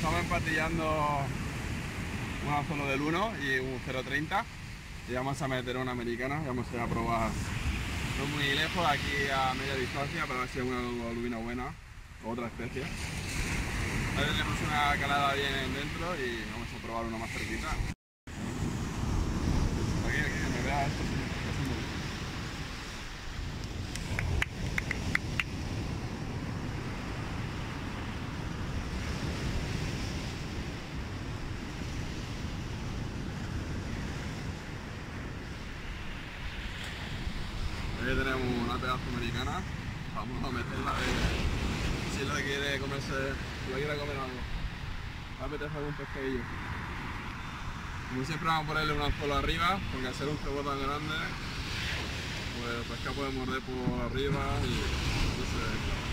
estamos empatillando un anzuelo del 1 y un 0.30 y vamos a meter una americana y vamos a ir a probar. No muy lejos, aquí a media distancia, para ver si es una lubina buena o otra especie. Ahí tenemos una calada bien dentro y vamos a probar una más cerquita. Aquí, que me vea esto. Aquí tenemos una pedazo americana, vamos a meterla si la quiere comerse, si la quiere comer algo. Va a apetece algún pescadillo. Como siempre vamos a ponerle un anzuelo arriba, porque al ser un cebo tan grande, pues el pescado puede morder por arriba y no se ve claro.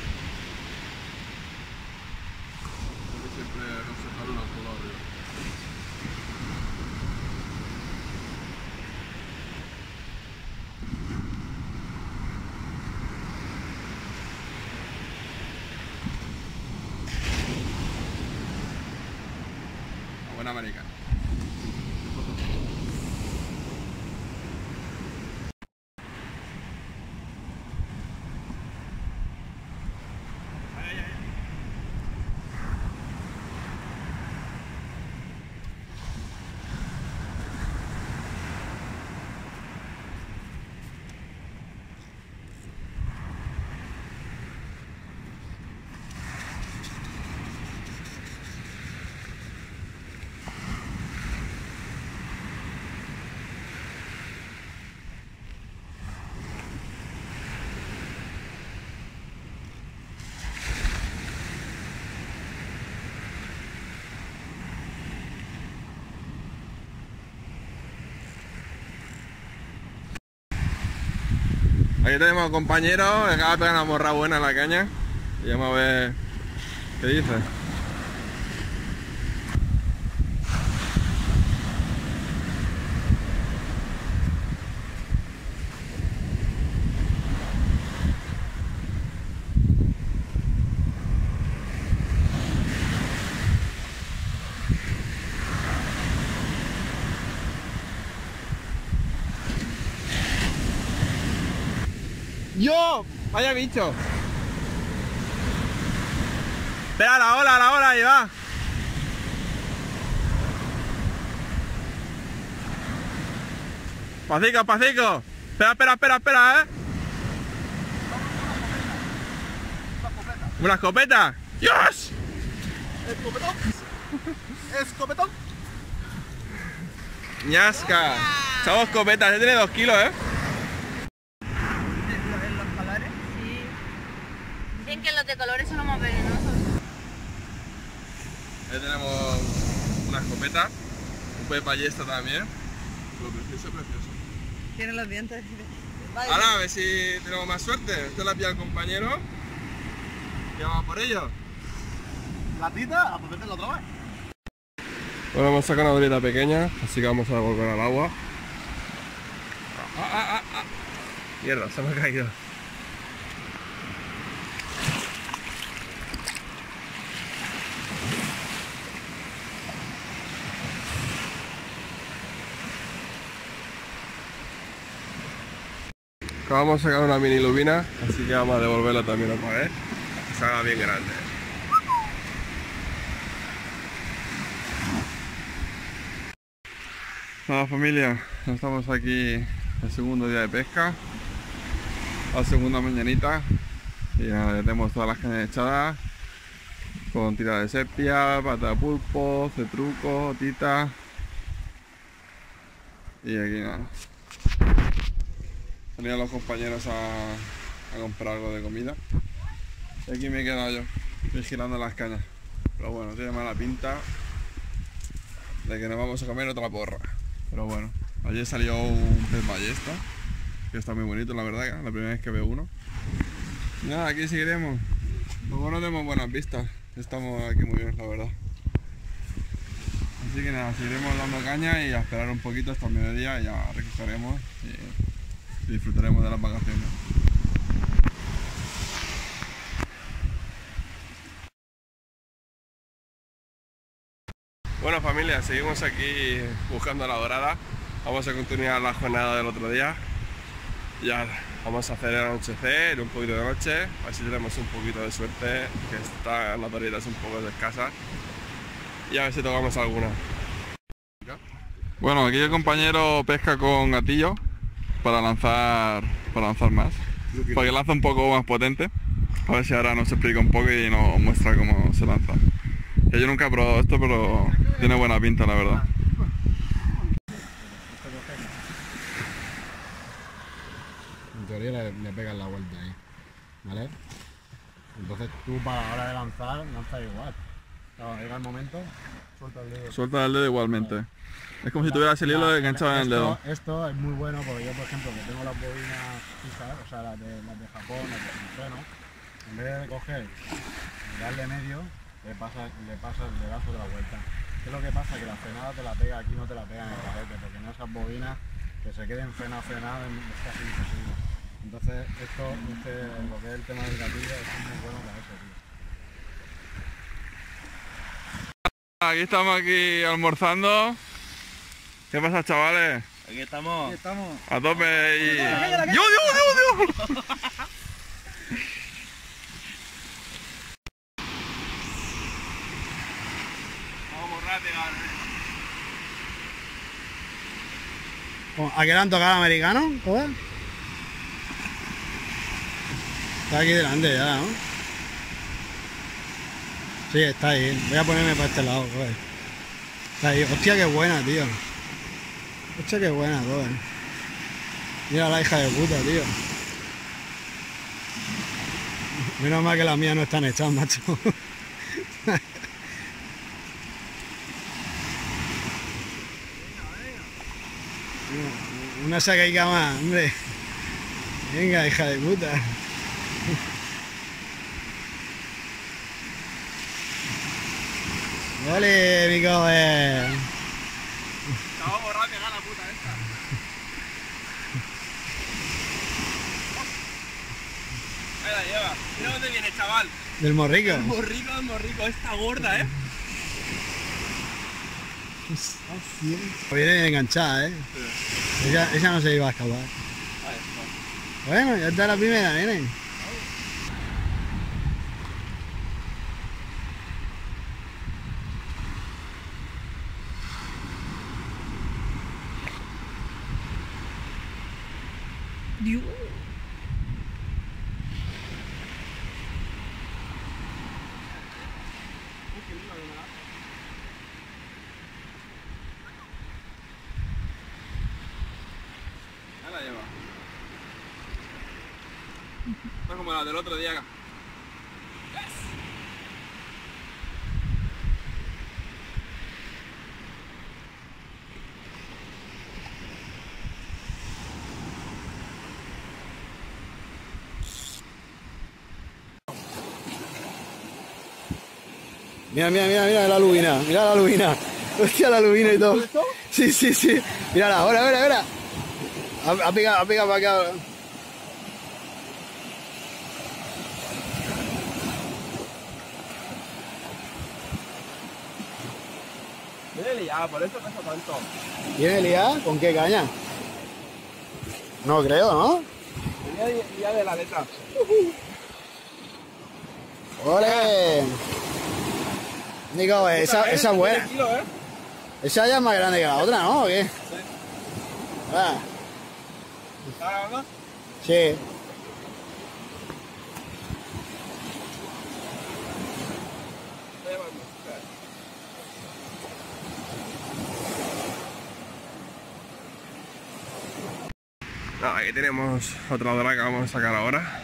Porque siempre aconsejar un anzuelo arriba. Buena americana. Aquí tenemos al compañero que acaba de pegar una morra buena en la caña y vamos a ver qué dice. ¡Yo! ¡Vaya bicho! Espera, la ola, ahí va. Pacico, pacico. Espera, ¿Una escopeta? ¡Dios! ¡Escopetón! ¡Escopetón! ¡Ñasca! Chavo, escopeta, este tiene 2 kilos, ¿eh? Dicen que los de colores son los más venenosos. Ahí tenemos una escopeta, un pez ballesta también. Lo precioso. Tienen los dientes. Ahora a ver si tenemos más suerte. Esto la pilla el compañero. Y vamos por ello. Latita, a meterla otra vez. Bueno, hemos sacado una bolita pequeña, así que vamos a volver al agua. Mierda, se me ha caído. Acabamos de sacar una mini lubina, así que vamos a devolverla también otra vez, que se haga bien grande. Nada, familia, estamos aquí el segundo día de pesca, la segunda mañanita, y ya tenemos todas las cañas echadas, con tira de sepia, pata de pulpo, cetruco, tita, y aquí nada. Salían los compañeros a comprar algo de comida. Y aquí me he quedado yo, vigilando las cañas. Pero bueno, tiene mala pinta de que nos vamos a comer otra porra. Pero bueno, ayer salió un pez ballesta, que está muy bonito, la verdad, la primera vez que veo uno. Y nada, aquí seguiremos. Luego no tenemos buenas vistas, estamos aquí muy bien, la verdad. Así que nada, seguiremos dando caña y a esperar un poquito hasta el mediodía y ya recogeremos y disfrutaremos de las vacaciones. Bueno familia, seguimos aquí buscando la dorada. Vamos a continuar la jornada del otro día. Ya vamos a hacer el anochecer, un poquito de noche, a ver si tenemos un poquito de suerte, que están las doritas un poco escasas. Y a ver si tocamos alguna. Bueno, aquí el compañero pesca con gatillo para lanzar más. Para que lance un poco más potente. A ver si ahora nos explica un poco y nos muestra cómo se lanza. Yo nunca he probado esto, pero tiene buena pinta, la verdad. En teoría le pegas la vuelta ahí, ¿vale? Entonces tú para la hora de lanzar, lanzas igual. Cuando llega el momento, suelta el dedo. Suelta el dedo igualmente. Es como si tuvieras el hilo enganchado en el dedo. Esto es muy bueno porque yo, por ejemplo, que tengo las bobinas fijas, o sea, las de Japón, las de freno, en vez de coger y darle medio, le das otra vuelta. ¿Qué es lo que pasa? Que la frenada te la pega aquí, no te la pega en el carrete, porque en esas bobinas que se queden frenado es casi imposible. Entonces lo que es el tema del gatillo es muy bueno para eso, tío. Aquí estamos almorzando. ¿Qué pasa, chavales? Aquí estamos. A tope y... ¡Dios! Vamos rápido. ¿A qué le han tocado al americano? ¿Joder? Está aquí delante ya, ¿no? Sí, está ahí. Voy a ponerme para este lado, joder. Está ahí. Hostia, qué buena, tío. Hostia, qué buena, joder. Mira la hija de puta, tío. Menos mal que las mías no están hechas, macho. Una sacaica más, hombre. Venga, hija de puta. ¡Ole, mi cover! Estaba borrada pegada la puta esta. Ahí la lleva. Mira dónde viene, chaval. Del morrico. El morrico. Está gorda, ¿eh? Viene bien enganchada, ¿eh? Ella no se iba a escapar. Bueno, ya está la primera, nene. Ahí la lleva. Está como la del otro día. Mira la lubina, mira la lubina. Hostia, la lubina y todo. Sí. Mírala, ahora. Ha pegado para acá. Viene liada, por eso pesa tanto. ¿Viene liada? ¿Con qué caña? No creo, ¿no? Venía liada de la letra. ¡Ole! Nico, esa es buena. Kilo, ¿eh? Esa ya es más grande que la otra, ¿no? ¿O qué? Sí. Ah, ¿Está grabando? sí. Aquí tenemos otra dorada que vamos a sacar ahora.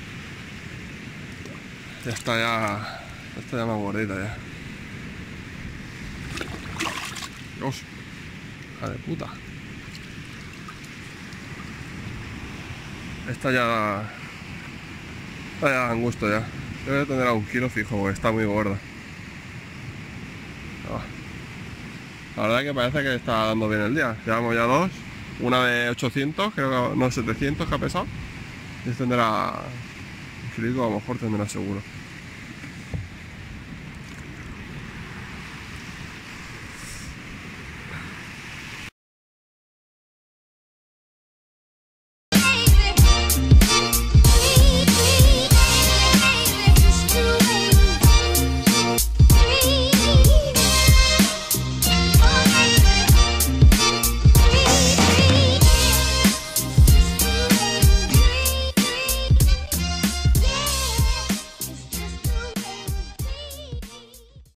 Esta ya más gordita ya. Dios, hija de puta. Esta ya dan gusto ya. Debe tener a 1 kilo fijo porque está muy gorda. La verdad que parece que está dando bien el día. Llevamos ya 2. Una de 800, creo que no, 700 que ha pesado. Y tendrá un kilo, a lo mejor tendrá seguro.